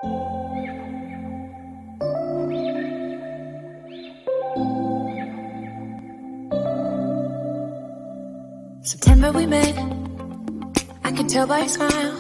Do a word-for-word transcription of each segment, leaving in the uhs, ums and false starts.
September we met, I could tell by your smile.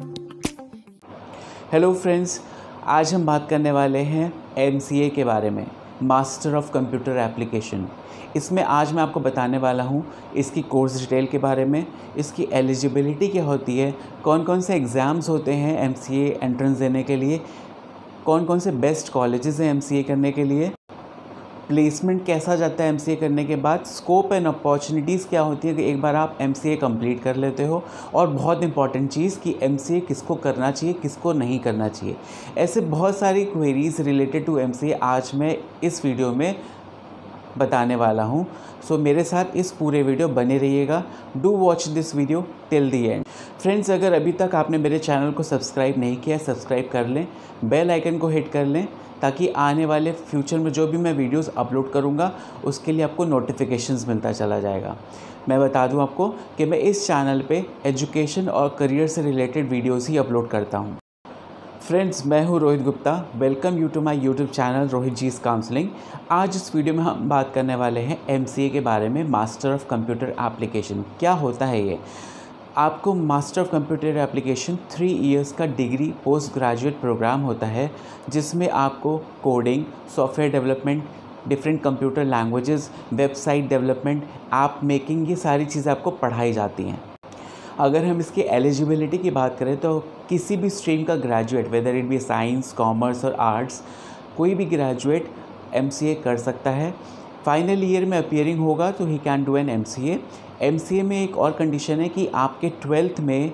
Hello friends, आज हम बात करने वाले हैं एम सी ए के बारे में, मास्टर ऑफ कंप्यूटर एप्लीकेशन। इसमें आज मैं आपको बताने वाला हूँ इसकी कोर्स डिटेल के बारे में, इसकी एलिजिबिलिटी क्या होती है, कौन कौन से एग्ज़ाम्स होते हैं एम सी ए एंट्रेंस देने के लिए, कौन कौन से बेस्ट कॉलेजेस हैं एम सी ए करने के लिए, प्लेसमेंट कैसा जाता है एम सी ए करने के बाद, स्कोप एंड अपॉर्चुनिटीज़ क्या होती है कि एक बार आप एम सी ए कंप्लीट कर लेते हो, और बहुत इंपॉर्टेंट चीज़ कि एम सी ए किसको करना चाहिए किसको नहीं करना चाहिए। ऐसे बहुत सारी queries related to M C A आज मैं इस वीडियो में बताने वाला हूँ। सो मेरे साथ इस पूरे वीडियो बने रहिएगा। Do watch this video till the end. Friends, अगर अभी तक आपने मेरे चैनल को सब्सक्राइब नहीं किया, सब्सक्राइब कर लें, बेल आइकन को हिट कर लें, ताकि आने वाले फ्यूचर में जो भी मैं वीडियोस अपलोड करूंगा उसके लिए आपको नोटिफिकेशंस मिलता चला जाएगा। मैं बता दूं आपको कि मैं इस चैनल पे एजुकेशन और करियर से रिलेटेड वीडियोस ही अपलोड करता हूं। फ्रेंड्स, मैं हूं Rohit Gupta. Welcome you to my YouTube channel Rohit जी's काउंसलिंग। आज इस वीडियो में हम बात करने वाले हैं एम सी ए के बारे में, मास्टर ऑफ कंप्यूटर एप्लीकेशन। क्या होता है ये? आपको master of computer application three years का डिग्री पोस्ट ग्रेजुएट प्रोग्राम होता है, जिसमें आपको coding, software development, different computer languages, website development, app making, ये सारी चीज़ें आपको पढ़ाई जाती हैं। अगर हम इसकी एलिजिबिलिटी की बात करें तो किसी भी स्ट्रीम का graduate, whether it be science, commerce और आर्ट्स, कोई भी ग्रेजुएट एम सी ए कर सकता है। फाइनल ईयर में अपीयरिंग होगा तो ही can do an M C A. M C A में एक और कंडीशन है कि आपके ट्वेल्थ में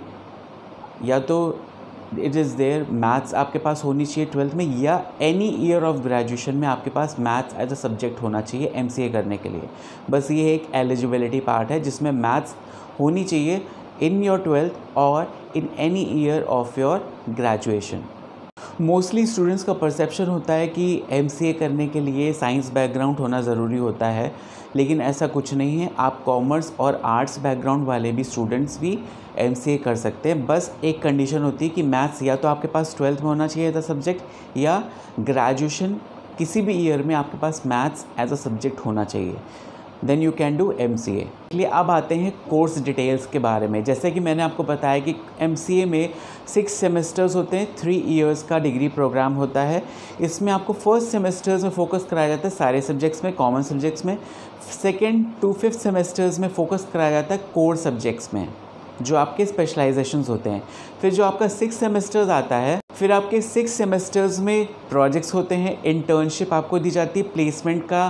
या तो इट इज़ देयर मैथ्स आपके पास होनी चाहिए ट्वेल्थ में, या एनी ईयर ऑफ ग्रेजुएशन में आपके पास मैथ्स एज अ सब्जेक्ट होना चाहिए एम सी ए करने के लिए। बस ये एक एलिजिबिलिटी पार्ट है जिसमें मैथ्स होनी चाहिए इन योर ट्वेल्थ और in any year of your graduation. Mostly students का परसेप्शन होता है कि एम सी ए करने के लिए साइंस बैकग्राउंड होना ज़रूरी होता है, लेकिन ऐसा कुछ नहीं है। आप कॉमर्स और आर्ट्स बैकग्राउंड वाले भी स्टूडेंट्स भी एम सी ए कर सकते हैं। बस एक कंडीशन होती है कि मैथ्स या तो आपके पास ट्वेल्थ में होना चाहिए एज अ सब्जेक्ट, या ग्रेजुएशन किसी भी ईयर में आपके पास मैथ्स एज अ सब्जेक्ट होना चाहिए। Then you can do M C A. इसलिए अब आते हैं कोर्स डिटेल्स के बारे में। जैसे कि मैंने आपको बताया कि एम सी ए में सिक्स सेमेस्टर्स होते हैं, थ्री इयर्स का डिग्री प्रोग्राम होता है। इसमें आपको फर्स्ट सेमेस्टर्स में फोकस कराया जाता है सारे सब्जेक्ट्स में, कॉमन सब्जेक्ट्स में। सेकेंड टू फिफ्थ सेमेस्टर्स में फोकस कराया जाता है कोर सब्जेक्ट्स में, जो आपके स्पेशलाइजेशंस होते हैं। फिर जो आपका सिक्स सेमेस्टर्स आता है, फिर आपके सिक्स सेमेस्टर्स में प्रोजेक्ट्स होते हैं, इंटर्नशिप आपको दी जाती है, प्लेसमेंट का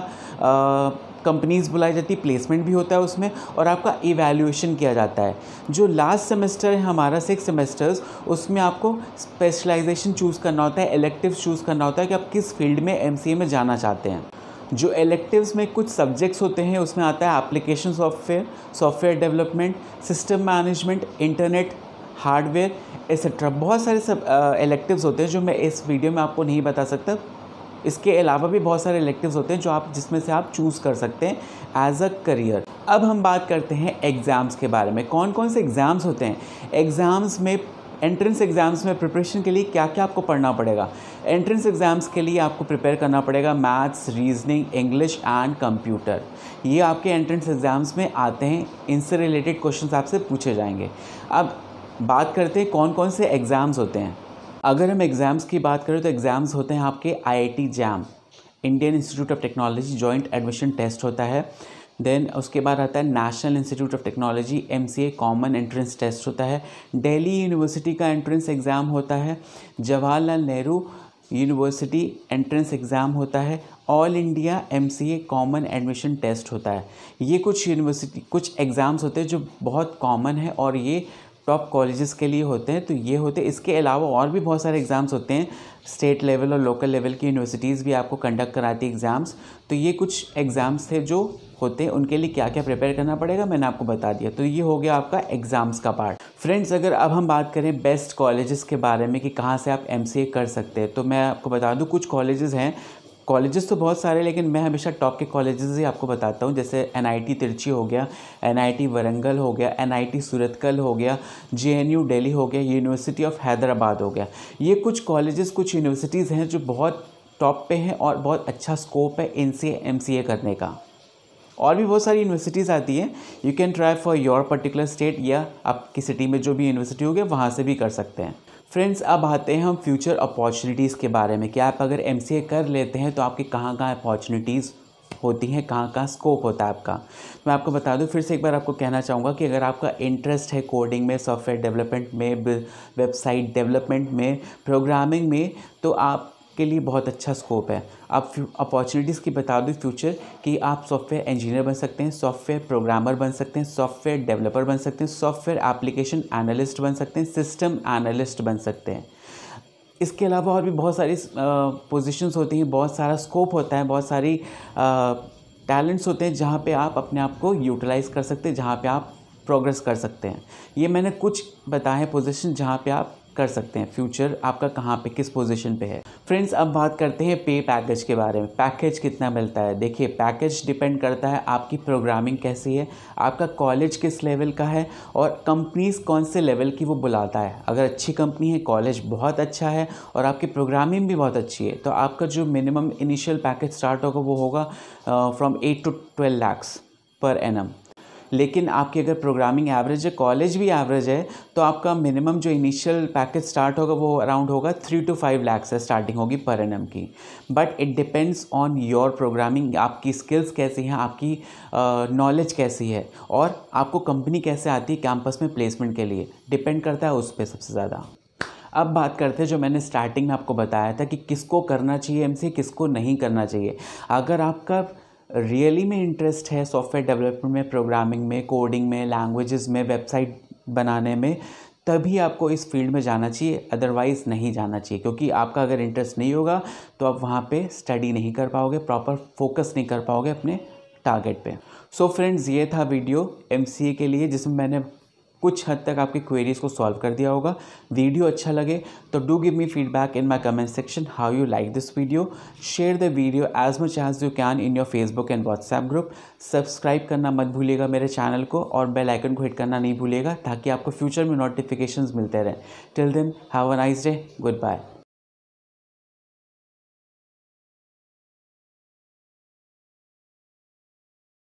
आ, कंपनीज़ बुलाई जाती है, प्लेसमेंट भी होता है उसमें, और आपका इवैल्यूएशन किया जाता है। जो लास्ट सेमेस्टर है हमारा सिक्स सेमेस्टर्स, उसमें आपको स्पेशलाइजेशन चूज़ करना होता है, इलेक्टिव्स चूज़ करना होता है कि आप किस फील्ड में एम सी ए में जाना चाहते हैं। जो इलेक्टिव्स में कुछ सब्जेक्ट्स होते हैं, उसमें आता है application software, software development, system management, internet, hardware etcetera. बहुत सारे सब इलेक्टिव्स होते हैं जो मैं इस वीडियो में आपको नहीं बता सकता। इसके अलावा भी बहुत सारे इलेक्टिव्स होते हैं जो आप जिसमें से आप चूज़ कर सकते हैं एज अ करियर। अब हम बात करते हैं एग्ज़ाम्स के बारे में। कौन कौन से एग्ज़ाम्स होते हैं? एग्ज़ाम्स में, एंट्रेंस एग्ज़ाम्स में प्रिपरेशन के लिए क्या क्या आपको पढ़ना पड़ेगा? एंट्रेंस एग्ज़ाम्स के लिए आपको प्रिपेयर करना पड़ेगा maths, reasoning, English and computer. ये आपके एंट्रेंस एग्ज़ाम्स में आते हैं, इनसे रिलेटेड क्वेश्चंस आपसे पूछे जाएंगे। अब बात करते हैं कौन कौन से एग्ज़ाम्स होते हैं। अगर हम एग्ज़ाम्स की बात करें तो एग्ज़ाम्स होते हैं आपके I I T JAM, Indian Institute of Technology Joint Admission Test होता है। देन उसके बाद आता है National Institute of Technology M C A Common Entrance Test होता है। दिल्ली यूनिवर्सिटी का एंट्रेंस एग्ज़ाम होता है। Jawaharlal Nehru University entrance exam होता है। All India M C A Common Admission Test होता है। ये कुछ यूनिवर्सिटी कुछ एग्ज़ाम्स होते हैं जो बहुत कॉमन है और ये टॉप कॉलेजेस के लिए होते हैं। तो ये होते हैं। इसके अलावा और भी बहुत सारे एग्ज़ाम्स होते हैं, स्टेट लेवल और लोकल लेवल की यूनिवर्सिटीज़ भी आपको कंडक्ट कराती है एग्ज़ाम्स। तो ये कुछ एग्ज़ाम्स थे जो होते हैं, उनके लिए क्या क्या प्रिपेयर करना पड़ेगा मैंने आपको बता दिया। तो ये हो गया आपका एग्ज़ाम्स का पार्ट। फ्रेंड्स, अगर अब हम बात करें बेस्ट कॉलेजेस के बारे में कि कहाँ से आप एम सी ए कर सकते हैं, तो मैं आपको बता दूँ कुछ कॉलेजेस हैं कॉलेजेस तो बहुत सारे, लेकिन मैं हमेशा टॉप के कॉलेजेस ही आपको बताता हूँ। जैसे एन आई टी तिरुचि हो गया, एन आई टी वरंगल हो गया, एन आई टी सूरतकल हो गया, जे एन यू दिल्ली हो गया, यूनिवर्सिटी ऑफ हैदराबाद हो गया। ये कुछ कॉलेजेस, कुछ यूनिवर्सिटीज़ हैं जो बहुत टॉप पे हैं और बहुत अच्छा स्कोप है N C A M C A करने का। और भी बहुत सारी यूनिवर्सिटीज़ आती हैं, you can try for your particular state, या आपकी सिटी में जो भी यूनिवर्सिटी होगी वहाँ से भी कर सकते हैं। फ्रेंड्स, अब आते हैं हम फ्यूचर अपॉर्चुनिटीज़ के बारे में कि आप अगर एम सी ए कर लेते हैं तो आपकी कहाँ कहाँ अपॉर्चुनिटीज़ होती हैं, कहाँ कहाँ स्कोप होता है आपका। मैं आपको बता दूं, फिर से एक बार आपको कहना चाहूँगा कि अगर आपका इंटरेस्ट है कोडिंग में, सॉफ्टवेयर डेवलपमेंट में, वेबसाइट डेवलपमेंट में, प्रोग्रामिंग में, तो आप के लिए बहुत अच्छा स्कोप है। आप अपॉर्चुनिटीज़ की बता दूँ फ्यूचर कि आप सॉफ्टवेयर इंजीनियर बन सकते हैं, सॉफ्टवेयर प्रोग्रामर बन सकते हैं, सॉफ्टवेयर डेवलपर बन सकते हैं, सॉफ्टवेयर एप्लीकेशन एनालिस्ट बन सकते हैं, सिस्टम एनालिस्ट बन सकते हैं। इसके अलावा और भी बहुत सारी पोजीशंस होती हैं, बहुत सारा स्कोप होता है, बहुत सारी टैलेंट्स होते हैं जहाँ पे आप अपने आप को यूटिलाइज़ कर सकते हैं, जहाँ पे आप प्रोग्रेस कर सकते हैं। ये मैंने कुछ बताए हैं पोजीशन जहाँ पे आप कर सकते हैं। फ्यूचर आपका कहाँ पे, किस पोजीशन पे है। फ्रेंड्स, अब बात करते हैं पे पैकेज के बारे में। पैकेज कितना मिलता है? देखिए, पैकेज डिपेंड करता है आपकी प्रोग्रामिंग कैसी है, आपका कॉलेज किस लेवल का है, और कंपनीज़ कौन से लेवल की वो बुलाता है। अगर अच्छी कंपनी है, कॉलेज बहुत अच्छा है और आपकी प्रोग्रामिंग भी बहुत अच्छी है, तो आपका जो मिनिमम इनिशियल पैकेज स्टार्ट होगा वो होगा from eight to twelve lakhs per annum. लेकिन आपकी अगर प्रोग्रामिंग एवरेज है, कॉलेज भी एवरेज है, तो आपका मिनिमम जो इनिशियल पैकेज स्टार्ट होगा वो अराउंड होगा थ्री टू फाइव लैक्स से स्टार्टिंग होगी पर एनम की। But it depends on your programming, आपकी स्किल्स कैसी हैं, आपकी नॉलेज uh, कैसी है, और आपको कंपनी कैसे आती है कैंपस में प्लेसमेंट के लिए, डिपेंड करता है उस पर सबसे ज़्यादा। अब बात करते हैं जो मैंने स्टार्टिंग में आपको बताया था कि किसको करना चाहिए एम सी ए, किसको नहीं करना चाहिए। अगर आपका रियली में इंटरेस्ट है सॉफ्टवेयर डेवलपमेंट में, प्रोग्रामिंग में, कोडिंग में, लैंग्वेजेस में, वेबसाइट बनाने में, तभी आपको इस फील्ड में जाना चाहिए, अदरवाइज़ नहीं जाना चाहिए। क्योंकि आपका अगर इंटरेस्ट नहीं होगा तो आप वहाँ पे स्टडी नहीं कर पाओगे, प्रॉपर फोकस नहीं कर पाओगे अपने टारगेट पे। सो फ्रेंड्स, ये था वीडियो एम सी ए के लिए, जिसमें मैंने कुछ हद तक आपकी क्वेरीज़ को सॉल्व कर दिया होगा। वीडियो अच्छा लगे तो do give me feedback in my comment section how you like this video. Share the video as much as you can in your Facebook and WhatsApp group. Subscribe करना मत भूलिएगा मेरे चैनल को, और बेल आइकन को hit करना नहीं भूलिएगा, ताकि आपको फ्यूचर में नोटिफिकेशंस मिलते रहें। Till then, have a nice day, good bye.